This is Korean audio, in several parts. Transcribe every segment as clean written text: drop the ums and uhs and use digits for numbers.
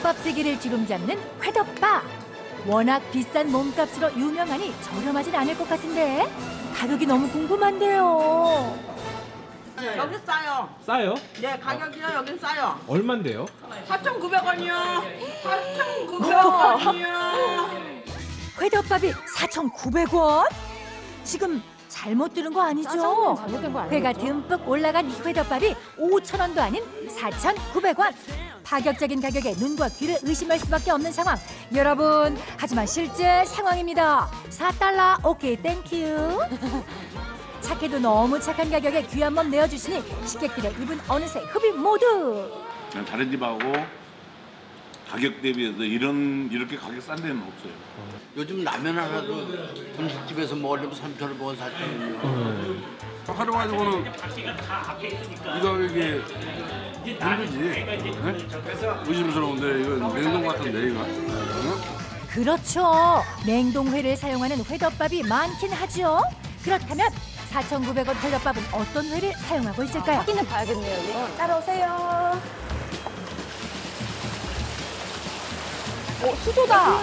덮밥 세계를 주름잡는 회덮밥. 워낙 비싼 몸값으로 유명하니 저렴하진 않을 것 같은데 가격이 너무 궁금한데요. 여기 싸요. 싸요? 네, 가격이요. 여긴 싸요. 얼만데요? 4,900원이요. 4,900원이요. 회덮밥이 4,900원? 지금 잘못 들은 거 아니죠? 회가 듬뿍 올라간 이 회덮밥이 5,000원도 아닌 4,900원. 파격적인 가격에 눈과 귀를 의심할 수밖에 없는 상황. 여러분, 하지만 실제 상황입니다. 4달러, 오케이, 땡큐. 착해도 너무 착한 가격에 귀한 몸 내어주시니 식객들의 입은 어느새 흡입 모두. 다른 집하고 가격 대비해서 이렇게 가격 싼 데는 없어요. 요즘 라면 하나도 분식집에서 먹으려면 3,000원 먹은 4,000원이요. 하루 가지고는 이거 이게 힘들지. 네? 의심스러운데 이거 냉동 같은데 이거. 응? 그렇죠. 냉동회를 사용하는 회덮밥이 많긴 하죠. 그렇다면 4,900원 회덮밥은 어떤 회를 사용하고 있을까요? 확인해 봐야겠네요. 이건. 따라오세요. 수조다.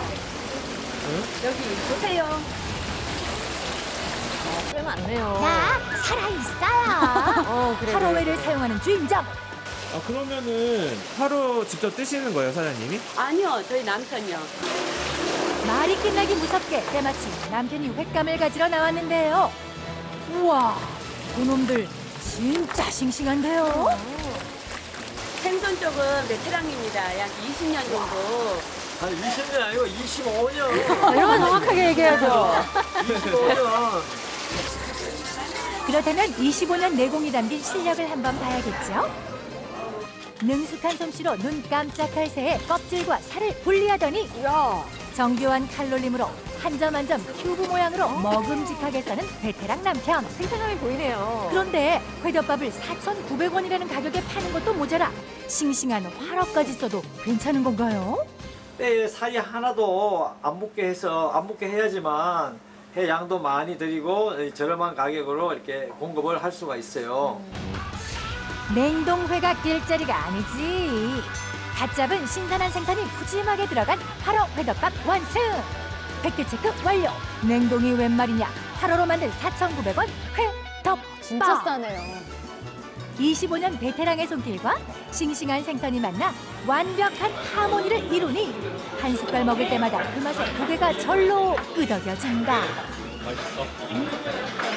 여기 보세요. 꽤 많네요. 나 살아있어요. 그래. 하루회를 사용하는 주인장. 그러면은 하루 직접 뜨시는 거예요, 사장님이? 아니요, 저희 남편이요. 말이 끝나기 무섭게 때마침 남편이 횟감을 가지러 나왔는데요. 우와, 그놈들 진짜 싱싱한데요. 생선 쪽은 베테랑입니다. 약 20년 정도. 아니 20년 아니고 25년. 이런 거 정확하게 얘기해야죠. 25년. 그렇다면 25년 내공이 담긴 실력을 한번 봐야겠죠. 능숙한 솜씨로 눈 깜짝할 새에 껍질과 살을 분리하더니 야, 정교한 칼놀림으로 한 점 한 점 큐브 모양으로 먹음직하게 써는 베테랑 남편. 생생함이 보이네요. 그런데 회덮밥을 4,900원이라는 가격에 파는 것도 모자라 싱싱한 화로까지 써도 괜찮은 건가요? 때 사이 하나도 안 묻게 해야지만 회 양도 많이 드리고 저렴한 가격으로 이렇게 공급을 할 수가 있어요. 냉동회가 길자리가 아니지. 갓 잡은 신선한 생선이 푸짐하게 들어간 화로 회덮밥 완승. 팩트체크 완료. 냉동이 웬 말이냐. 화로로 만든 4,900원 회덮밥. 진짜 싸네요. 25년 베테랑의 손길과 싱싱한 생선이 만나 완벽한 하모니를 이루니 한 숟갈 먹을 때마다 그 맛에 고개가 절로 끄덕여진다.